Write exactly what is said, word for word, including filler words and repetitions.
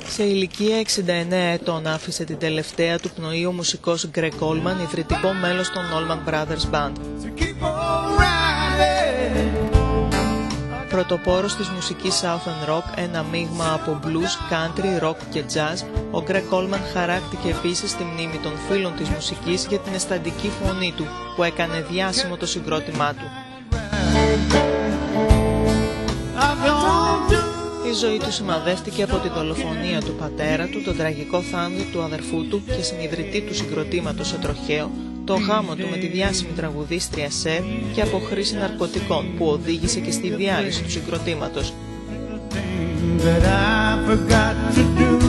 Σε ηλικία εξήντα εννέα ετών άφησε την τελευταία του πνοή ο μουσικός Γκρεγ Κόλμαν, ιδρυτικό μέλος των Allman Brothers Band. Πρωτοπόρος της μουσικής Southern Rock, ένα μείγμα από blues, country, rock και jazz, ο Γκρεγ Κόλμαν χαράκτηκε επίσης τη μνήμη των φίλων της μουσικής για την αισθαντική φωνή του, που έκανε διάσημο το συγκρότημά του. Η ζωή του σημαδεύτηκε από τη δολοφονία του πατέρα του, τον τραγικό θάνατο του αδερφού του και συνιδρυτή του συγκροτήματος σε τροχαίο, το γάμο του με τη διάσημη τραγουδίστρια Σερ και από χρήση ναρκωτικών που οδήγησε και στη διάλυση του συγκροτήματος.